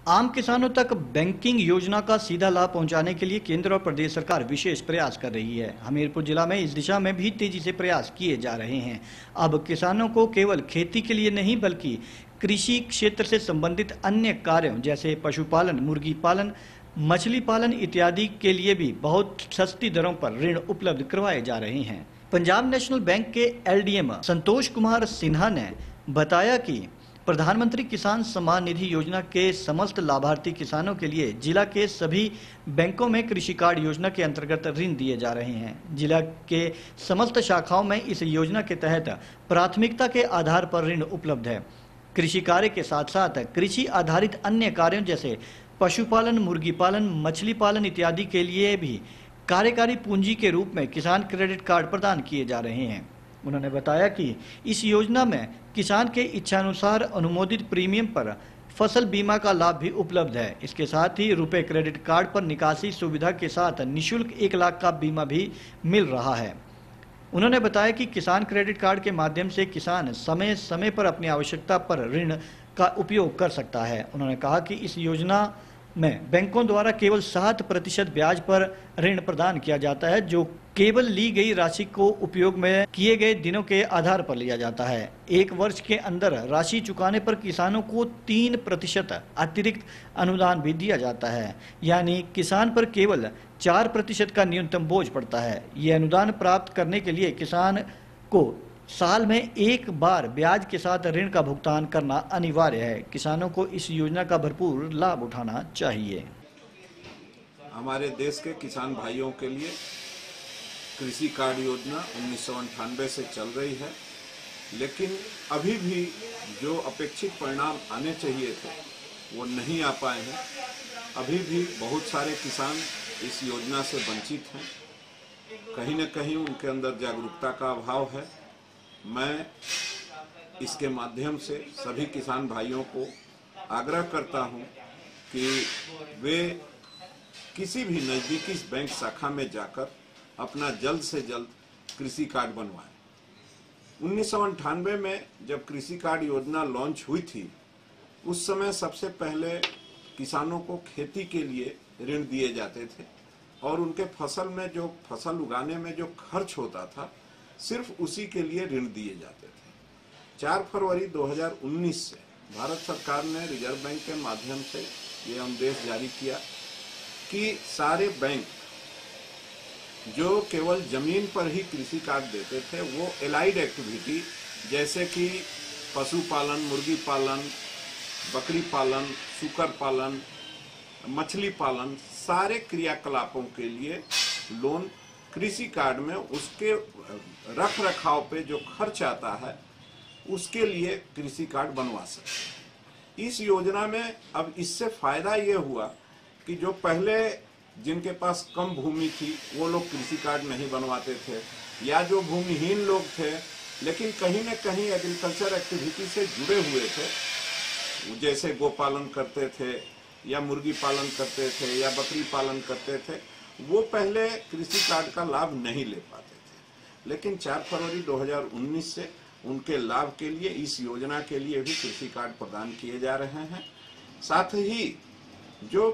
आम किसानों तक बैंकिंग योजना का सीधा लाभ पहुंचाने के लिए केंद्र और प्रदेश सरकार विशेष प्रयास कर रही है। हमीरपुर जिला में इस दिशा में भी तेजी से प्रयास किए जा रहे हैं। अब किसानों को केवल खेती के लिए नहीं बल्कि कृषि क्षेत्र से संबंधित अन्य कार्यों जैसे पशुपालन, मुर्गी पालन, मछली पालन इत्यादि के लिए भी बहुत सस्ती दरों पर ऋण उपलब्ध करवाए जा रहे हैं। पंजाब नेशनल बैंक के LDM संतोष कुमार सिन्हा ने बताया कि प्रधानमंत्री किसान सम्मान निधि योजना के समस्त लाभार्थी किसानों के लिए जिला के सभी बैंकों में कृषि कार्ड योजना के अंतर्गत ऋण दिए जा रहे हैं। जिला के समस्त शाखाओं में इस योजना के तहत प्राथमिकता के आधार पर ऋण उपलब्ध है। कृषि कार्य के साथ साथ कृषि आधारित अन्य कार्यों जैसे पशुपालन, मुर्गी पालन, मछली पालन इत्यादि के लिए भी कार्यकारी पूंजी के रूप में किसान क्रेडिट कार्ड प्रदान किए जा रहे हैं। उन्होंने बताया कि इस योजना में किसान के इच्छानुसार अनुमोदित प्रीमियम पर फसल बीमा का लाभ भी उपलब्ध है। इसके साथ ही रुपए क्रेडिट कार्ड पर निकासी सुविधा के साथ निःशुल्क 1 लाख का बीमा भी मिल रहा है। उन्होंने बताया कि किसान क्रेडिट कार्ड के माध्यम से किसान समय समय पर अपनी आवश्यकता पर ऋण का उपयोग कर सकता है। उन्होंने कहा कि इस योजना में बैंकों द्वारा केवल 7% ब्याज पर ऋण प्रदान किया जाता है, जो केवल ली गई राशि को उपयोग में किए गए दिनों के आधार पर लिया जाता है। 1 वर्ष के अंदर राशि चुकाने पर किसानों को 3% अतिरिक्त अनुदान भी दिया जाता है, यानी किसान पर केवल 4% का न्यूनतम बोझ पड़ता है। ये अनुदान प्राप्त करने के लिए किसान को साल में 1 बार ब्याज के साथ ऋण का भुगतान करना अनिवार्य है। किसानों को इस योजना का भरपूर लाभ उठाना चाहिए। हमारे देश के किसान भाइयों के लिए कृषि कार्ड योजना 1998 से चल रही है, लेकिन अभी भी जो अपेक्षित परिणाम आने चाहिए थे वो नहीं आ पाए हैं। अभी भी बहुत सारे किसान इस योजना से वंचित हैं। कहीं न कहीं उनके अंदर जागरूकता का अभाव है। मैं इसके माध्यम से सभी किसान भाइयों को आग्रह करता हूं कि वे किसी भी नज़दीकी बैंक शाखा में जाकर अपना जल्द से जल्द कृषि कार्ड बनवाएं। 1998 में जब कृषि कार्ड योजना लॉन्च हुई थी, उस समय सबसे पहले किसानों को खेती के लिए ऋण दिए जाते थे और उनके फसल उगाने में जो खर्च होता था सिर्फ उसी के लिए ऋण दिए जाते थे। 4 फरवरी 2019 से भारत सरकार ने रिजर्व बैंक के माध्यम से ये आदेश जारी किया कि सारे बैंक जो केवल जमीन पर ही कृषि कार्ड देते थे वो एलाइड एक्टिविटी जैसे कि पशुपालन, मुर्गी पालन, बकरी पालन, सूकर पालन, मछली पालन, सारे क्रियाकलापों के लिए लोन कृषि कार्ड में उसके रख रखाव पे जो खर्च आता है उसके लिए कृषि कार्ड बनवा सकते हैं। इस योजना में अब इससे फायदा ये हुआ कि जो पहले जिनके पास कम भूमि थी वो लोग कृषि कार्ड नहीं बनवाते थे, या जो भूमिहीन लोग थे लेकिन कहीं न कहीं एग्रीकल्चर एक्टिविटी से जुड़े हुए थे, जैसे गोपालन करते थे या मुर्गी पालन करते थे या बकरी पालन करते थे, वो पहले कृषि कार्ड का लाभ नहीं ले पाते थे। लेकिन 4 फरवरी 2019 से उनके लाभ के लिए इस योजना के लिए भी कृषि कार्ड प्रदान किए जा रहे हैं। साथ ही जो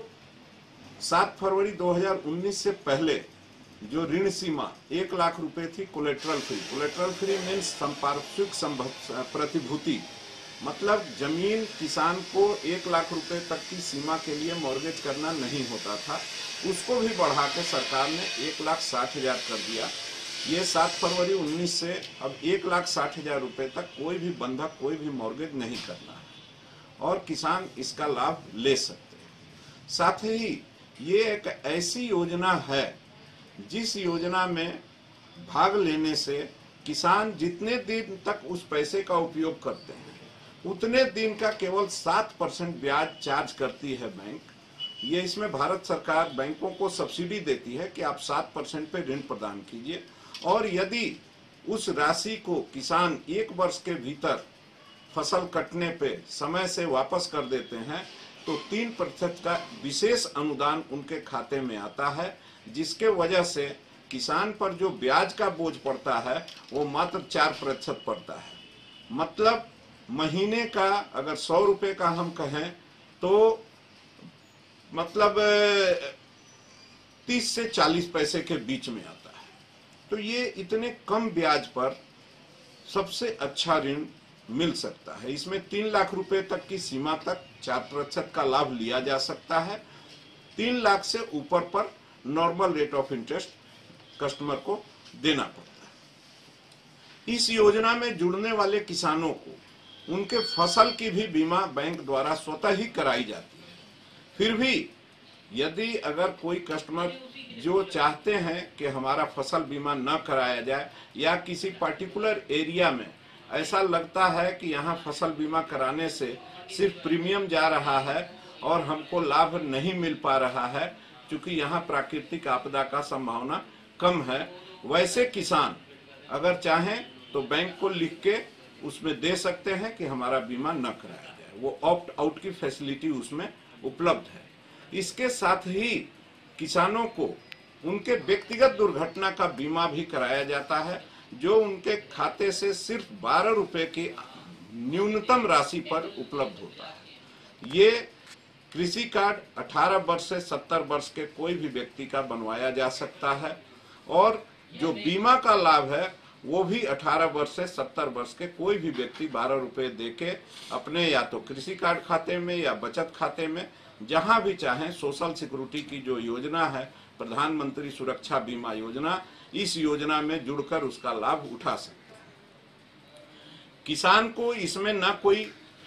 7 फरवरी 2019 से पहले जो ऋण सीमा 1 लाख रुपए थी कोलेट्रल फ्री मीन्स संपार्श्विक प्रतिभूति, मतलब जमीन किसान को 1 लाख रुपए तक की सीमा के लिए मॉर्गेज करना नहीं होता था, उसको भी बढ़ा के सरकार ने 1,60,000 कर दिया। ये 7 फरवरी 19 से अब 1,60,000 रुपए तक कोई भी बंधक, कोई भी मॉर्गेज नहीं करना है और किसान इसका लाभ ले सकते हैं। साथ ही ये एक ऐसी योजना है जिस योजना में भाग लेने से किसान जितने दिन तक उस पैसे का उपयोग करते हैं उतने दिन का केवल 7% ब्याज चार्ज करती है बैंक। ये इसमें भारत सरकार बैंकों को सब्सिडी देती है कि आप 7% पे ऋण प्रदान कीजिए और यदि उस राशि को किसान 1 वर्ष के भीतर फसल कटने पे समय से वापस कर देते हैं तो 3% का विशेष अनुदान उनके खाते में आता है, जिसके वजह से किसान पर जो ब्याज का बोझ पड़ता है वो मात्र 4% पड़ता है। मतलब महीने का अगर 100 रुपए का हम कहें तो मतलब 30 से 40 पैसे के बीच में आता है। तो ये इतने कम ब्याज पर सबसे अच्छा ऋण मिल सकता है। इसमें 3 लाख रुपए तक की सीमा तक 4% का लाभ लिया जा सकता है। 3 लाख से ऊपर पर normal rate of interest customer को देना पड़ता है। इस योजना में जुड़ने वाले किसानों को उनके फसल की भी बीमा बैंक द्वारा स्वतः ही कराई जाती है। फिर भी यदि अगर कोई कस्टमर जो चाहते हैं कि हमारा फसल बीमा न कराया जाए या किसी पर्टिकुलर एरिया में ऐसा लगता है कि यहाँ फसल बीमा कराने से सिर्फ प्रीमियम जा रहा है और हमको लाभ नहीं मिल पा रहा है क्योंकि यहाँ प्राकृतिक आपदा का संभावना कम है, वैसे किसान अगर चाहें तो बैंक को लिख के उसमें दे सकते हैं कि हमारा बीमा न कराया जाए। वो ऑप्ट आउट की फैसिलिटी उसमें उपलब्ध है। इसके साथ ही किसानों को उनके व्यक्तिगत दुर्घटना का बीमा भी कराया जाता है, जो उनके खाते से सिर्फ 12 रुपए की न्यूनतम राशि पर उपलब्ध होता है। ये कृषि कार्ड 18 वर्ष से 70 वर्ष के कोई भी व्यक्ति का बनवाया जा सकता है और जो बीमा का लाभ है वो भी 18 वर्ष से 70 वर्ष के कोई भी व्यक्ति 12 रुपए देके अपने या तो कृषि कार्ड खाते में या बचत खाते में जहां भी चाहें सोशल सिक्योरिटी की जो योजना है प्रधानमंत्री सुरक्षा बीमा योजना, इस योजना में जुड़कर उसका लाभ उठा सकते हैं। किसान को इसमें न कोई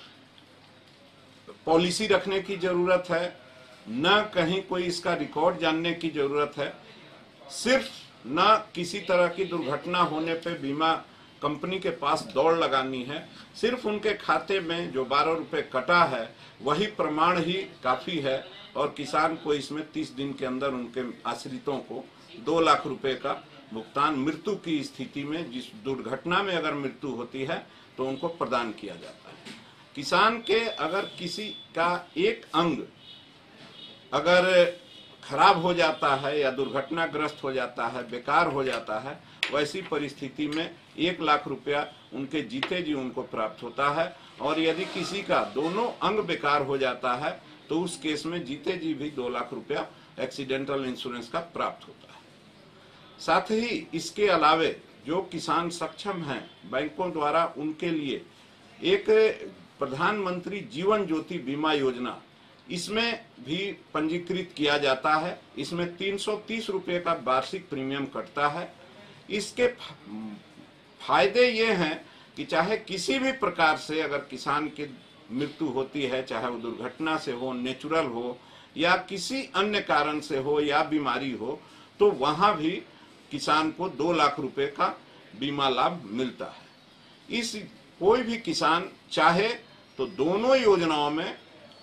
पॉलिसी रखने की जरूरत है, न कहीं कोई इसका रिकॉर्ड जानने की जरूरत है। सिर्फ न किसी तरह की दुर्घटना होने पे बीमा कंपनी के पास दौड़ लगानी है, सिर्फ उनके खाते में जो 12 रुपए कटा है वही प्रमाण ही काफी है और किसान को इसमें 30 दिन के अंदर उनके आश्रितों को 2 लाख रुपए का भुगतान मृत्यु की स्थिति में, जिस दुर्घटना में अगर मृत्यु होती है तो उनको प्रदान किया जाता है। किसान के अगर किसी का एक अंग अगर खराब हो जाता है या दुर्घटनाग्रस्त हो जाता है, बेकार हो जाता है, वैसी परिस्थिति में 1 लाख रुपया उनके जीते जी उनको प्राप्त होता है और यदि किसी का दोनों अंग बेकार हो जाता है तो उस केस में जीते जी भी 2 लाख रुपया एक्सीडेंटल इंश्योरेंस का प्राप्त होता है। साथ ही इसके अलावे जो किसान सक्षम हैं, बैंकों द्वारा उनके लिए एक प्रधानमंत्री जीवन ज्योति बीमा योजना, इसमें भी पंजीकृत किया जाता है। इसमें 330 रुपए का वार्षिक प्रीमियम कटता है। इसके फायदे ये हैं कि चाहे किसी भी प्रकार से अगर किसान की मृत्यु होती है, चाहे वो दुर्घटना से हो, नेचुरल हो या किसी अन्य कारण से हो या बीमारी हो, तो वहां भी किसान को 2 लाख रुपए का बीमा लाभ मिलता है। इस कोई भी किसान चाहे तो दोनों योजनाओं में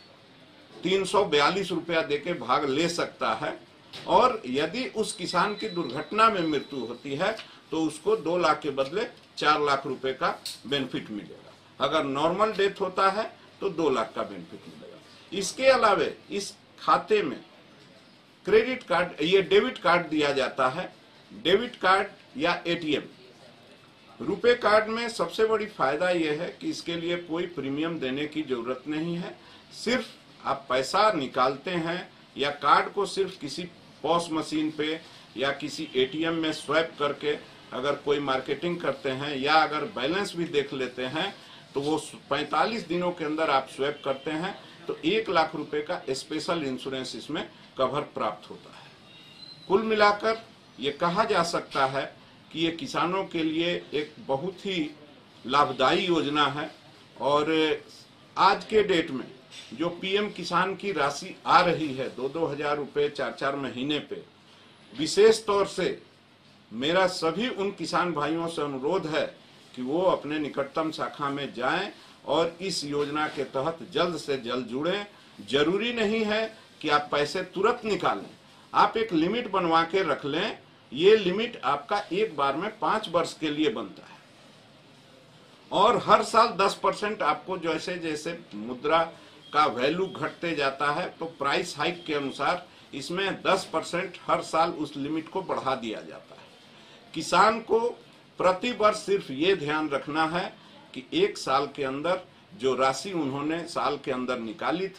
342 रुपया देके भाग ले सकता है और यदि उस किसान की दुर्घटना में मृत्यु होती है तो उसको 2 लाख के बदले 4 लाख रुपए का बेनिफिट मिलेगा। अगर नॉर्मल डेथ होता है तो 2 लाख का बेनिफिट मिलेगा। इसके अलावे इस खाते में क्रेडिट कार्ड, ये डेबिट कार्ड दिया जाता है। डेबिट कार्ड या एटीएम, रुपए कार्ड में सबसे बड़ी फायदा यह है कि इसके लिए कोई प्रीमियम देने की जरूरत नहीं है। सिर्फ आप पैसा निकालते हैं या कार्ड को सिर्फ किसी पॉस मशीन पे या किसी एटीएम में स्वैप करके अगर कोई मार्केटिंग करते हैं या अगर बैलेंस भी देख लेते हैं तो वो 45 दिनों के अंदर आप स्वैप करते हैं तो 1 लाख रुपए का स्पेशल इंश्योरेंस इसमें कवर प्राप्त होता है। कुल मिलाकर ये कहा जा सकता है कि ये किसानों के लिए एक बहुत ही लाभदायी योजना है और आज के डेट में जो पीएम किसान की राशि आ रही है 2-2 हजार रुपए 4-4 महीने पे, विशेष तौर से मेरा सभी उन किसान भाइयों से अनुरोध है कि वो अपने निकटतम शाखा में जाएं और इस योजना के तहत जल्द से जल्द जुड़ें। जरूरी नहीं है कि आप पैसे तुरंत निकालें, आप एक लिमिट बनवा के रख लें। ये लिमिट आपका एक बार में 5 वर्ष के लिए बनता है और हर साल 10% आपको जैसे जैसे मुद्रा का वैल्यू घटते जाता है तो प्राइस हाइक के अनुसार इसमें 10% हर साल उस लिमिट को बढ़ा दिया जाता है। किसान को प्रति वर्ष सिर्फ ये ध्यान रखना है कि 1 साल के अंदर जो राशि उन्होंने साल के अंदर निकाली थी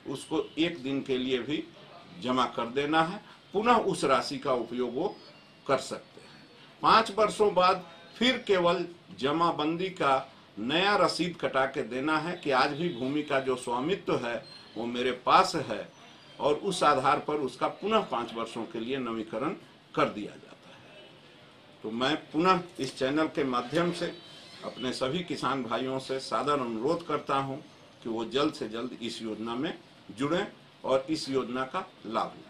उसको 1 दिन के लिए भी जमा कर देना है, पुनः उस राशि का उपयोग वो कर सकते हैं। 5 वर्षों बाद फिर केवल जमाबंदी का नया रसीद कटा के देना है कि आज भी भूमि का जो स्वामित्व है वो मेरे पास है, और उस आधार पर उसका पुनः 5 वर्षों के लिए नवीकरण कर दिया जाता है। तो मैं पुनः इस चैनल के माध्यम से अपने सभी किसान भाइयों से सादर अनुरोध करता हूं कि वो जल्द से जल्द इस योजना में जुड़ें और इस योजना का लाभ लें।